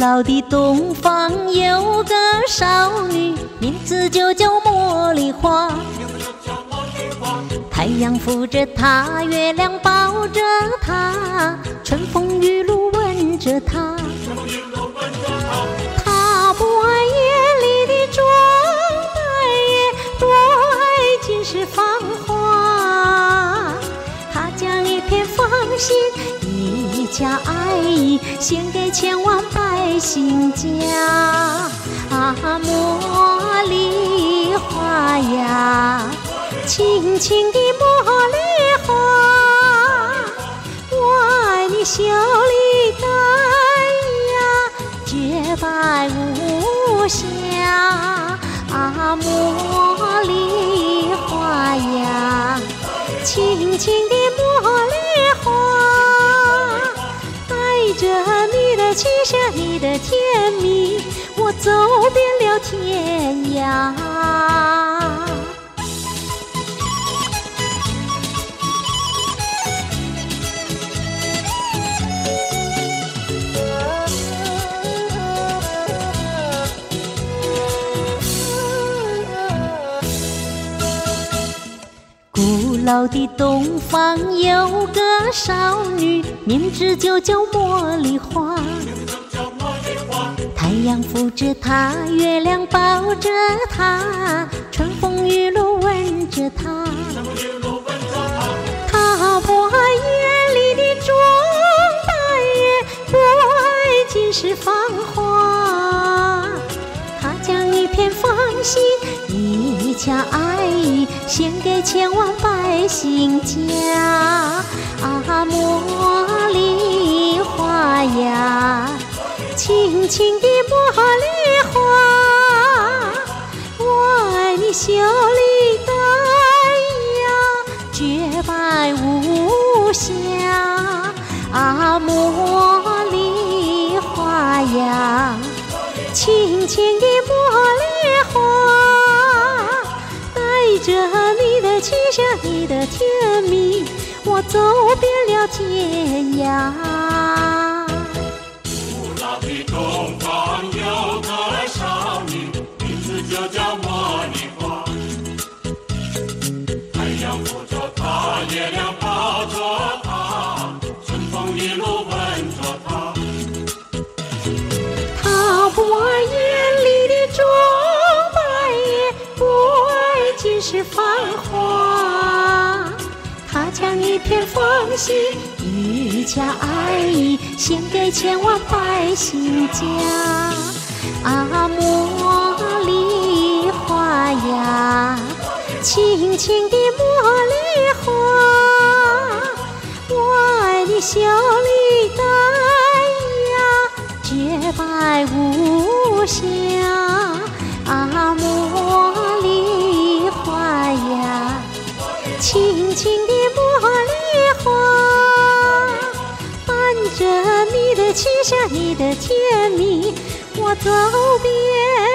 老的东方有个少女，名字就叫茉莉花。太阳扶着她，月亮抱着她，春风雨露吻着她。她不爱艳丽的装扮，也不爱尽是芳华。她将一片芳心，一家爱意，献给千万百姓家。茉莉花呀，轻轻的茉莉花，我爱你秀丽淡雅，洁白无瑕。茉莉花呀，轻轻的茉莉花，带着你的气香，你的甜蜜，我走遍了天涯。古老的东方有个少女，名字就叫茉莉花。太阳扶着她，月亮抱着她，春风雨露吻着她。她不爱艳丽的装扮，也不爱尽是芳华。她将一片芳心，一家爱意，献给千万百姓家。茉莉花呀，轻轻的茉莉花，我爱你秀丽淡雅，洁白无瑕。茉莉花呀，轻轻的茉莉花，带着你的气香，你的甜蜜，我走遍了天涯。 古老的东方有个少女，名字就叫茉莉花。太阳扶着她，月亮抱着她，春风雨露吻着她。 她不爱艳丽的装扮，也不爱尽是繁华。她将一片芳心，一家爱意，献给千万百姓家。茉莉花呀，轻轻的茉莉花，我爱你秀丽淡雅，洁白无瑕。茉莉花呀，轻轻的茉莉花，伴着你的气香，你的甜蜜，我走遍